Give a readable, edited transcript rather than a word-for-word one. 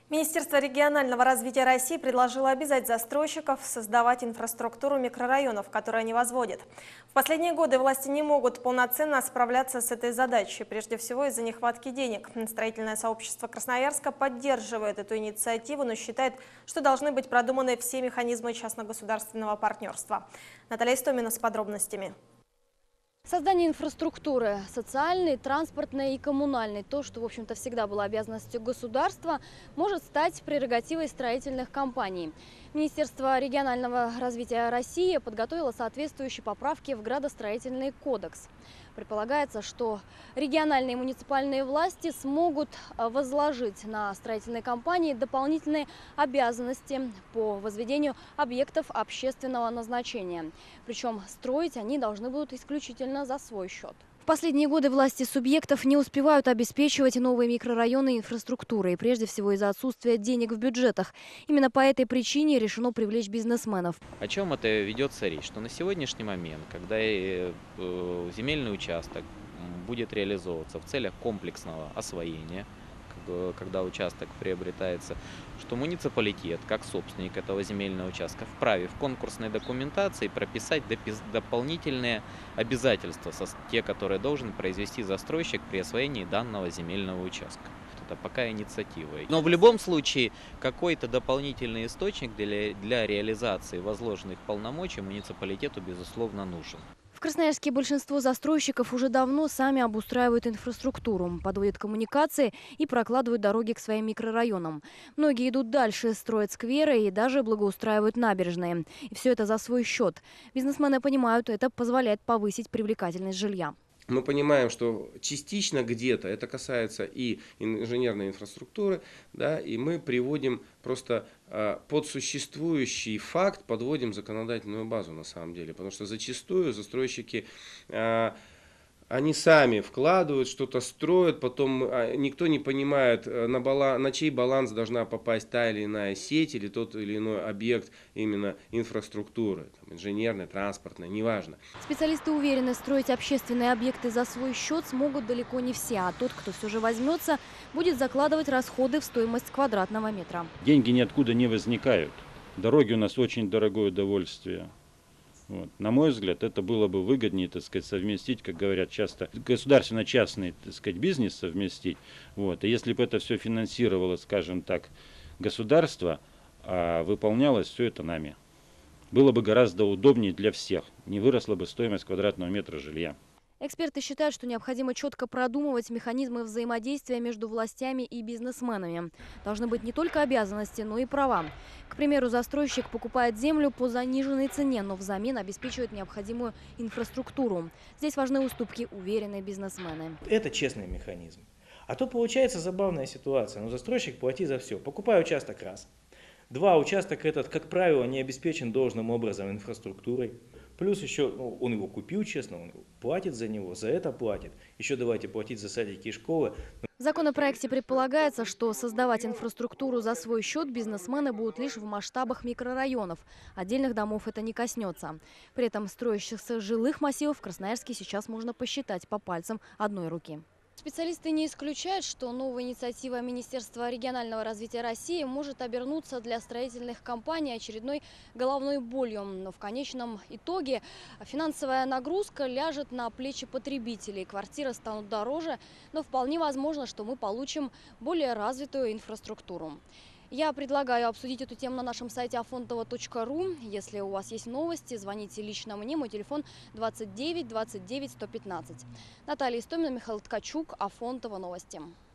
Министерство регионального развития России предложило обязать застройщиков создавать инфраструктуру микрорайонов, которые они возводят. В последние годы власти не могут полноценно справляться с этой задачей, прежде всего из-за нехватки денег. Строительное сообщество Красноярска поддерживает эту инициативу, но считает, что должны быть продуманы все механизмы частно-государственного партнерства. Наталья Истомина с подробностями. Создание инфраструктуры – социальной, транспортной и коммунальной, то, что, в общем-то, всегда было обязанностью государства, может стать прерогативой строительных компаний. Министерство регионального развития России подготовило соответствующие поправки в градостроительный кодекс. Предполагается, что региональные и муниципальные власти смогут возложить на строительные компании дополнительные обязанности по возведению объектов общественного назначения. Причем строить они должны будут исключительно за свой счет. В последние годы власти субъектов не успевают обеспечивать новые микрорайоны инфраструктурой, прежде всего из-за отсутствия денег в бюджетах. Именно по этой причине решено привлечь бизнесменов. О чем это ведется речь? Что на сегодняшний момент, когда земельный участок будет реализовываться в целях комплексного освоения, когда участок приобретается, что муниципалитет, как собственник этого земельного участка, вправе в конкурсной документации прописать дополнительные обязательства, те, которые должен произвести застройщик при освоении данного земельного участка. Это пока инициатива. Но в любом случае какой-то дополнительный источник для реализации возложенных полномочий муниципалитету, безусловно, нужен. В Красноярске большинство застройщиков уже давно сами обустраивают инфраструктуру, подводят коммуникации и прокладывают дороги к своим микрорайонам. Многие идут дальше, строят скверы и даже благоустраивают набережные. И все это за свой счет. Бизнесмены понимают, это позволяет повысить привлекательность жилья. Мы понимаем, что частично где-то это касается и инженерной инфраструктуры, да, и мы приводим просто под существующий факт, подводим законодательную базу на самом деле. Потому что зачастую застройщики, они сами вкладывают, что-то строят, потом никто не понимает, на чей баланс должна попасть та или иная сеть или тот или иной объект именно инфраструктуры, там, инженерной, транспортной, неважно. Специалисты уверены, строить общественные объекты за свой счет смогут далеко не все, а тот, кто все же возьмется, будет закладывать расходы в стоимость квадратного метра. Деньги ниоткуда не возникают. Дороги у нас очень дорогое удовольствие. Вот. На мой взгляд, это было бы выгоднее, так сказать, совместить, как говорят часто, государственно-частный, так сказать, бизнес совместить. Вот. И если бы это все финансировало, скажем так, государство, а выполнялось все это нами, было бы гораздо удобнее для всех, не выросла бы стоимость квадратного метра жилья. Эксперты считают, что необходимо четко продумывать механизмы взаимодействия между властями и бизнесменами. Должны быть не только обязанности, но и права. К примеру, застройщик покупает землю по заниженной цене, но взамен обеспечивает необходимую инфраструктуру. Здесь важны уступки, уверенные бизнесмены. Это честный механизм. А то получается забавная ситуация. Застройщик плати за все. Покупай участок раз. Два, участок этот, как правило, не обеспечен должным образом инфраструктурой. Плюс еще он его купил честно, он платит за него, за это платит. Еще давайте платить за садики и школы. В законопроекте предполагается, что создавать инфраструктуру за свой счет бизнесмены будут лишь в масштабах микрорайонов. Отдельных домов это не коснется. При этом строящихся жилых массивов в Красноярске сейчас можно посчитать по пальцам одной руки. Специалисты не исключают, что новая инициатива Министерства регионального развития России может обернуться для строительных компаний очередной головной болью. Но в конечном итоге финансовая нагрузка ляжет на плечи потребителей. Квартиры станут дороже, но вполне возможно, что мы получим более развитую инфраструктуру. Я предлагаю обсудить эту тему на нашем сайте afontova.ru. Если у вас есть новости, звоните лично мне. Мой телефон 29 29 115. Наталья Истомина, Михаил Ткачук, Афонтова, новости.